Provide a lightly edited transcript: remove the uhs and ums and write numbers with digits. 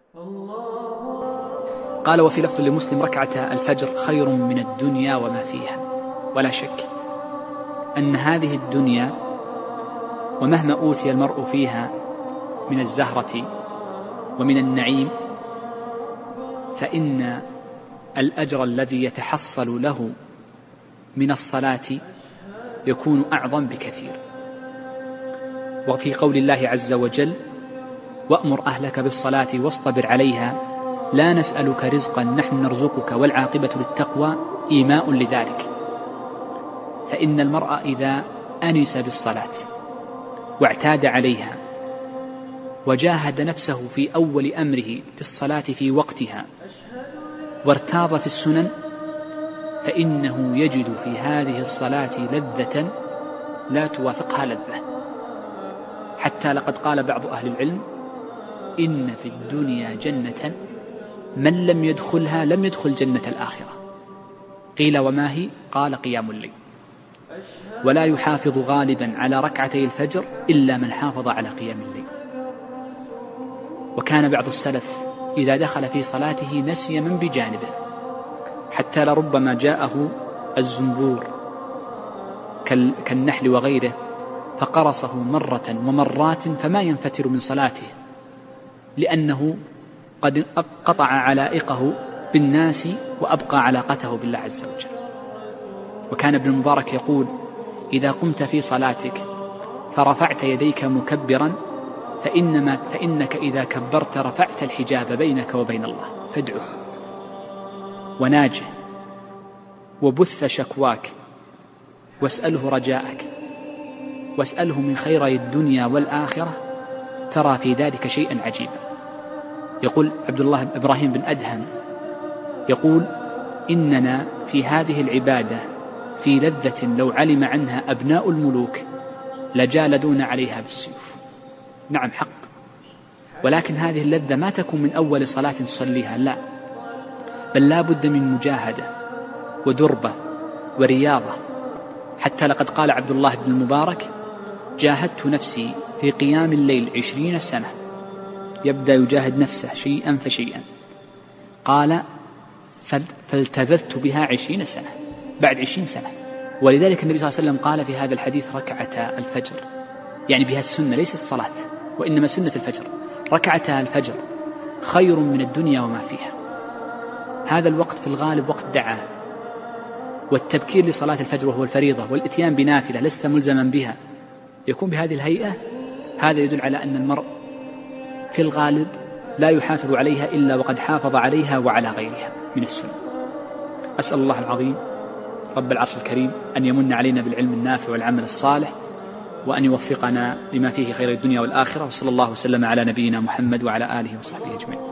قال: وفي لفظ لمسلم: ركعتا الفجر خير من الدنيا وما فيها. ولا شك أن هذه الدنيا ومهما أوتي المرء فيها من الزهرة ومن النعيم، فإن الأجر الذي يتحصل له من الصلاة يكون أعظم بكثير. وفي قول الله عز وجل: وأمر أهلك بالصلاة واصطبر عليها لا نسألك رزقا نحن نرزقك والعاقبة للتقوى، إيماء لذلك. فإن المرء إذا أنس بالصلاة واعتاد عليها وجاهد نفسه في أول أمره بالصلاة في وقتها وارتاض في السنن، فإنه يجد في هذه الصلاة لذة لا توافقها لذة. حتى لقد قال بعض أهل العلم: إن في الدنيا جنة من لم يدخلها لم يدخل جنة الآخرة. قيل: وما هي؟ قال: قيام الليل. ولا يحافظ غالبا على ركعتي الفجر إلا من حافظ على قيام الليل. وكان بعض السلف إذا دخل في صلاته نسي من بجانبه، حتى لربما جاءه الزنبور كالنحل وغيره فقرصه مرة ومرات فما ينفتر من صلاته، لأنه قد قطع علائقه بالناس وأبقى علاقته بالله عز وجل. وكان ابن المبارك يقول: إذا قمت في صلاتك فرفعت يديك مكبرا فإنك إذا كبرت رفعت الحجاب بينك وبين الله، فادعه وناجه وبث شكواك واسأله رجاءك واسأله من خيري الدنيا والآخرة، ترى في ذلك شيئا عجيبا. يقول عبد الله إبراهيم بن أدهم يقول: إننا في هذه العبادة في لذة لو علم عنها أبناء الملوك لجالدون عليها بالسيوف. نعم حق، ولكن هذه اللذة ما تكون من أول صلاة تصليها، لا، بل لا بد من مجاهدة ودربة ورياضة. حتى لقد قال عبد الله بن المبارك: جاهدت نفسي في قيام الليل 20 سنة. يبدأ يجاهد نفسه شيئا فشيئا. قال: فالتذذت بها 20 سنة، بعد 20 سنة. ولذلك النبي صلى الله عليه وسلم قال في هذا الحديث: ركعتا الفجر، يعني بها السنة ليس الصلاة، وإنما سنة الفجر. ركعتا الفجر خير من الدنيا وما فيها. هذا الوقت في الغالب وقت دعاء، والتبكير لصلاة الفجر وهو الفريضة والإتيان بنافلة لست ملزما بها يكون بهذه الهيئة. هذا يدل على أن المرء في الغالب لا يحافظ عليها إلا وقد حافظ عليها وعلى غيرها من السنة. أسأل الله العظيم رب العرش الكريم أن يمن علينا بالعلم النافع والعمل الصالح، وأن يوفقنا لما فيه خير الدنيا والآخرة. وصلى الله وسلم على نبينا محمد وعلى آله وصحبه أجمعين.